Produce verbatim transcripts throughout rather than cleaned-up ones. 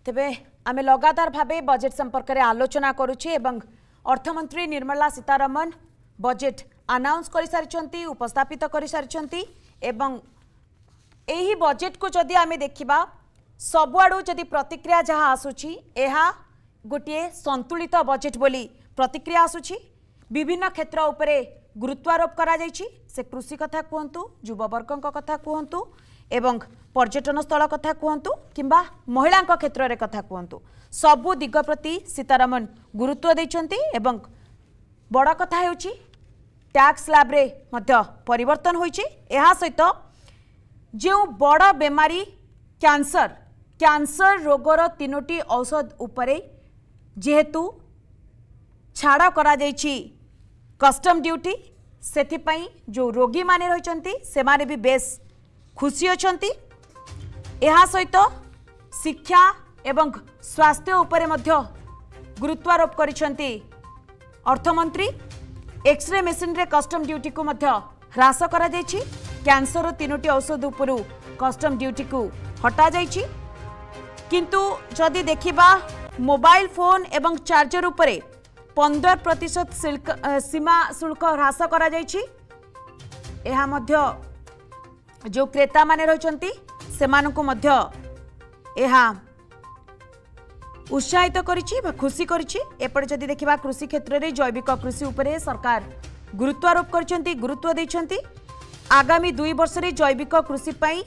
तेबे आमे लगातार भावे बजेट संपर्क में आलोचना करुछि एवं अर्थमंत्री निर्मला सीतारमण बजेट अनाउंस कर सारी उपस्थापित कर सारी एवं एही बजेट को जदि आमे देखिबा सबुआडू जदि प्रतिक्रिया जहाँ आसुछि एहा गोटे संतुलित बजेट बोली प्रतिक्रिया आसुछि। विभिन्न क्षेत्र उपरे गुरुत्वारोप करा जायछि। से कृषि कथा कहतु, युववर्गों कथा कहतु एवं पर्यटन स्थल कथा कहतु किंबा महिला क्षेत्र रे कथा कहतु, सबु दिग प्रति सीतारमण गुरुत्व दैछन्ति एवं बड़ कथा हेउछि टैक्स स्लैब रे मध्य परिवर्तन होइछि। एहा सहित जो बड़ बेमारी कैंसर कैंसर रोगर तीनोटी औषध उपरे जेहेतु छाड़ करा जायछि कस्टम ड्यूटी, सेथिपाई जो रोगी माने रहिचन्ति से माने भी बेस खुशी अछन्ति। एहा सहित शिक्षा एवं स्वास्थ्य उपरे मध्य गुरुत्वारोप करिसन्ति अर्थमंत्री। एक्सरे मेसिन रे कस्टम ड्यूटी को मध्य ह्रास करा जायछि। कैंसर तीनोटी औषध उपरु कस्टम ड्यूटी को हटा जायछि। किंतु जदि देखिबा मोबाइल फोन एवं चार्जर उपरे पंद्रह प्रतिशत सीमा शुल्क ह्रास करा जायछि। एहा मध्य जो क्रेता माने रहिचन्ति सेमानकु मध्य एहा उत्साहित करिछि बा खुशी करिछि। एपटे जदि देखिबा कृषि क्षेत्र रे जैविक कृषि उपरे सरकार गुरुत्वारोप करिसन्ति गुरुत्व दैछन्ति। आगामी दुई वर्ष रे जैविक कृषि पई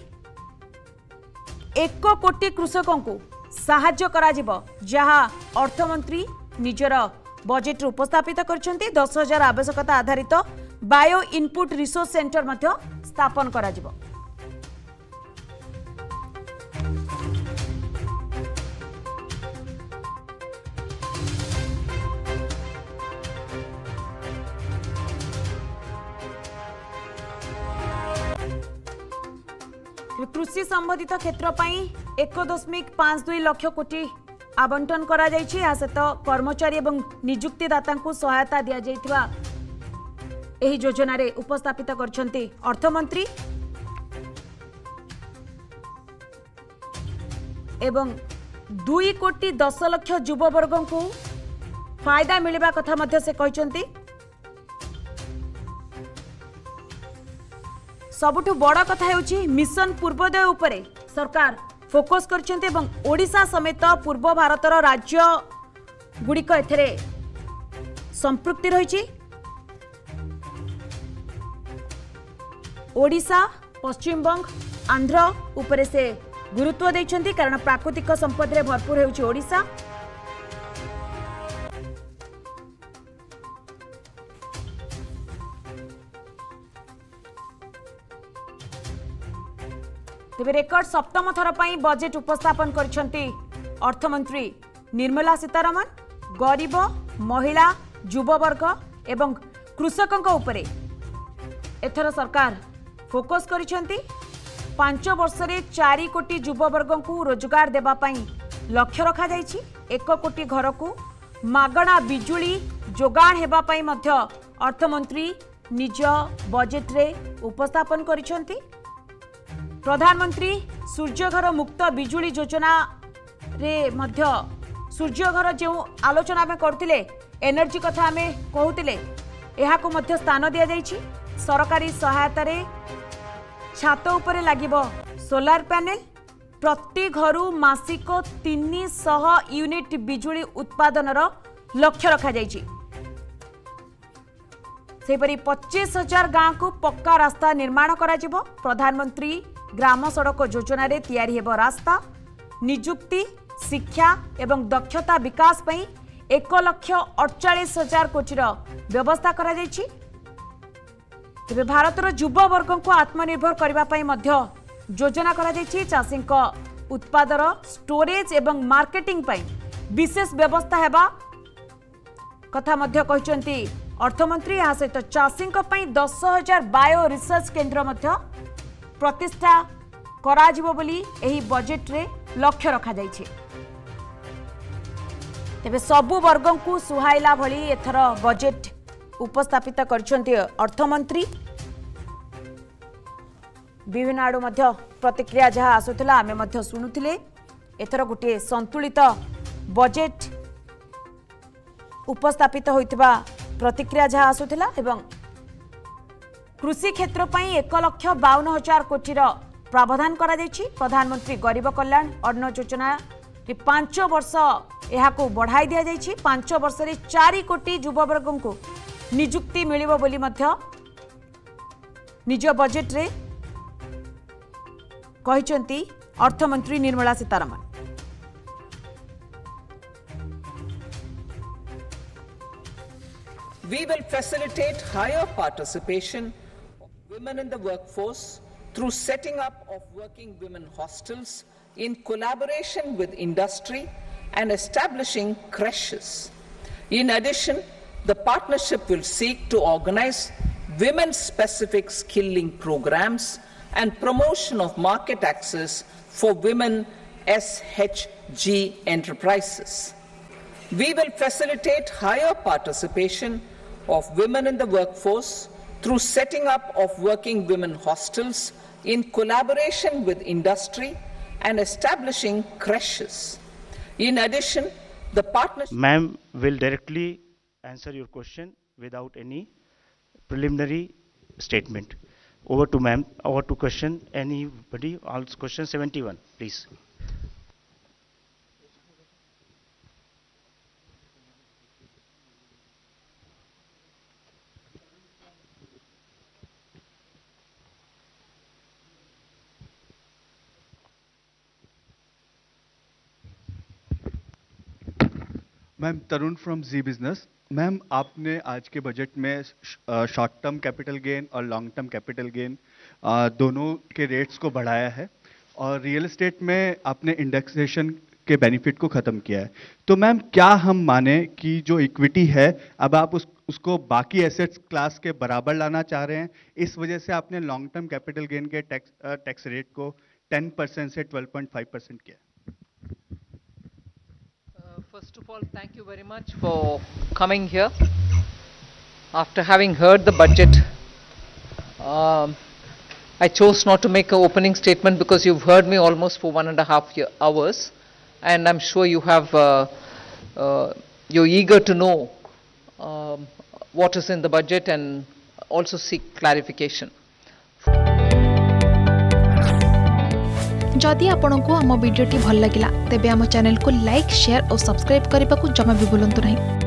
एक कोटी कृषकों को साहाय्य कराजिबो, जहां अर्थमंत्री निजर बजेट उपस्थापित करछन्ति। दस हजार आवश्यकता आधारित बायो इनपुट रिसोर्स सेंटर मध्य स्थापन कराजिबो। कृषि संबंधित क्षेत्र पाई एक दशमिक पांच दुई लक्ष कोटी आवंटन करा जायछि। आ सहित कर्मचारी एवं नियुक्तिदाता को सहायता दिया जायथिबा एही योजना रे उपस्थापित करछन्ति अर्थमंत्री। एवं दुई कोटी दस लक्ष युववर्गों को फायदा मिलवा कथा मध्य से कहछन्ति। सबुठु बड़ कथा हेउछि मिशन पूर्वोदय उपरे सरकार फोकस करछन्ते एवं ओडिशा समेत पूर्व भारतर राज्य गुड़िक एथरे संपृक्ति रहिछि। ओडिशा, पश्चिम बंग, आंध्र उपरे से गुरुत्व दैछन्ति कारण प्राकृतिक संपद रे भरपूर हेउछि ओडिशा। तेबे रेकर्ड सप्तम थर पाई बजेट उपस्थापन करछन्ति अर्थमंत्री निर्मला सीतारमण। गरीब, महिला, युववर्ग एवं कृषकों उपरे एथर सरकार फोकस करिछन्ति। पांच वर्ष रे चार कोटी युववर्गों को रोजगार देबा पाई लक्ष्य रखा जायछि। एक कोटी घर को मागणा बिजुली जोगाण हेबा पाई मध्य अर्थमंत्री निज बजेट रे उपस्थापन करिछन्ति। प्रधानमंत्री सूर्यघर मुक्त बिजुली योजना रे मध्य सूर्यघर जो आलोचना में करथिले एनर्जी कथा में कहूतिले एहा को मध्य स्थान दिया जायछि। सरकारी सहायता रे छात उपरे लागिबो सोलार पैनल। प्रति घरु मासिक तीन सौ यूनिट बिजुली उत्पादन लक्ष्य रखा जायछि। सेपरी पच्चीस हजार गांव को पक्का रास्ता निर्माण कराजिबो। प्रधानमंत्री ग्राम सड़क योजना रे तैयारी हेबो रास्ता। निजुक्ति, शिक्षा एवं दक्षता विकास पई एक लक्ष अड़चाश हजार कोटी व्यवस्था करा जायछि। तेबे भारतर युव वर्गों को आत्मनिर्भर करबा पई मध्य योजना करा जायछि। चाषी उत्पादर स्टोरेज एवं मार्केटिंग पई विशेष व्यवस्था हेबा कथा मध्य कहिसंती अर्थमंत्री। आ सहित चाषी पई दस हजार बायो रिसर्च केन्द्र मध्य प्रतिष्ठा कराजिबो बोली एही बजेट रे लक्ष्य रखा जायछि। तेबे सबु वर्गों को सुहाइला भली एथर बजेट उपस्थापित करछन्ती अर्थमंत्री। विभिन्न आड़ू मध्य प्रतिक्रिया जहाँ आसुला आमे मध्य शुणुथिले। एथर गोटे संतुलित बजेट उपस्थापित होइतिबा प्रतिक्रिया जहाँ आसुथिला एवं कृषि क्षेत्र पई एक लक्ष बावन हजार कोटी प्रावधान करा जायछि। प्रधानमंत्री गरीब कल्याण अन्न योजना रे पांच वर्ष एहाको बढ़ाई दिया जायछि। पांच वर्ष रे चार कोटी युववर्ग को नियुक्ति मिलिबो बोली मध्य निज बजेट रे कहिसंती अर्थमंत्री Nirmala Sitharaman. We will facilitate higher participation of women in the workforce through setting up of working women hostels in collaboration with industry and establishing creches. In addition, the partnership will seek to organize women-specific skilling programs and promotion of market access for women S H G enterprises. We will facilitate higher participation of women in the workforce through setting up of working women hostels in collaboration with industry and establishing creches. In addition, the partnership... Ma'am will directly answer your question without any preliminary statement. Over to ma'am. Over to question. Anybody? All question seventy-one, please. Ma'am Tarun from Zee business. Ma'am आपने आज के budget में short term capital gain और long term capital gain दोनों के rates को बढ़ाया है और रियल एस्टेट में आपने इंडेक्सेशन के बेनिफिट को ख़त्म किया है। तो मैम क्या हम माने कि जो इक्विटी है अब आप उस उसको बाकी एसेट्स क्लास के बराबर लाना चाह रहे हैं, इस वजह से आपने लॉन्ग टर्म कैपिटल गेन के टैक्स टैक्स रेट को टेन परसेंट से ट्वेल्व पॉइंट फाइव परसेंट किया? First of all, thank you very much for coming here. After having heard the budget, um, I chose not to make an opening statement because you've heard me almost for one and a half year, hours, and I'm sure you have, uh, uh, you're eager to know um, what is in the budget and also seek clarification. जदि आपंक आम भिडी भल लगा तेब आम channel को like share और subscribe करने को जमा भी भूलु नहीं।